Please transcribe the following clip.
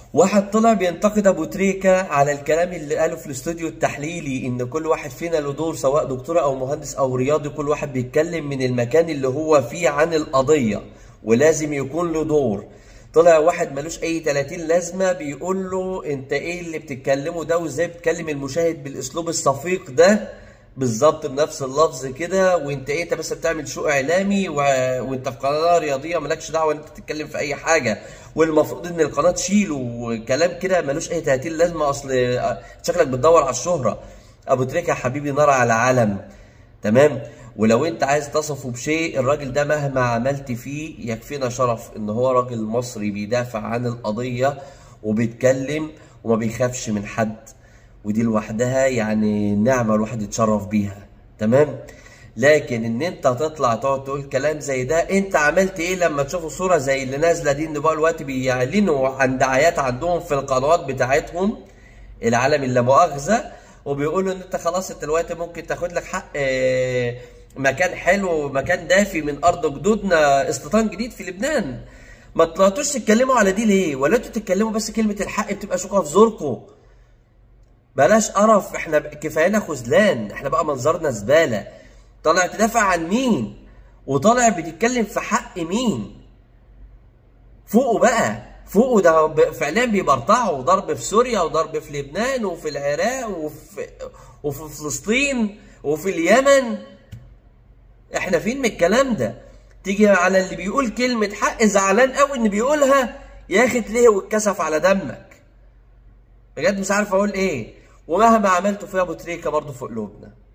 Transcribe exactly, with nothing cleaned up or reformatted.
واحد طلع بينتقد ابو تريكة على الكلام اللي قاله في الاستوديو التحليلي ان كل واحد فينا له دور، سواء دكتور او مهندس او رياضي، كل واحد بيتكلم من المكان اللي هو فيه عن القضية ولازم يكون له دور. طلع واحد ملوش اي تلاتين لازمة بيقول له انت ايه اللي بتتكلمه ده، وازاي بتكلم المشاهد بالاسلوب الصفيق ده بالظبط بنفس اللفظ كده، وانت ايه انت بس بتعمل شو اعلامي و... وانت في قناه رياضيه مالكش دعوه انت تتكلم في اي حاجه، والمفروض ان القناه تشيله، وكلام كده ملوش اي تلاتين لازمه. اصل شكلك بتدور على الشهره. ابو تريكه يا حبيبي نار على علم، تمام؟ ولو انت عايز تصفه بشيء، الراجل ده مهما عملت فيه يكفينا شرف ان هو راجل مصري بيدافع عن القضيه وبيتكلم وما بيخافش من حد، ودي لوحدها يعني نعمة الواحد يتشرف بيها، تمام؟ لكن ان انت تطلع تقعد تقول كلام زي ده، انت عملت ايه لما تشوفوا صورة زي اللي نازلة دي، ان بقى الوقت بيعلنوا عن دعايات عندهم في القنوات بتاعتهم العالم اللا مؤاخذة، وبيقولوا ان انت خلاص انت دلوقتي ممكن تاخد لك حق مكان حلو، مكان دافي من ارض جدودنا، استيطان جديد في لبنان. ما طلعتوش تتكلموا على دي ليه؟ ولا انتوا تتكلموا بس كلمة الحق بتبقى شوكة في زوركم؟ بلاش قرف، احنا كفايانا خذلان، احنا بقى منظرنا زباله. طالع تدافع عن مين؟ وطالع بتتكلم في حق مين؟ فوقوا بقى، فوقوا. ده فعليا بيبرطعوا ضرب في سوريا وضرب في لبنان وفي العراق وفي وفي فلسطين وفي اليمن. احنا فين من الكلام ده؟ تيجي على اللي بيقول كلمه حق زعلان قوي ان بيقولها، يا اخي تليه واتكسف على دمك. بجد مش عارف اقول ايه. ومهما عملتوا فيها ابو تريكه برضه في قلوبنا.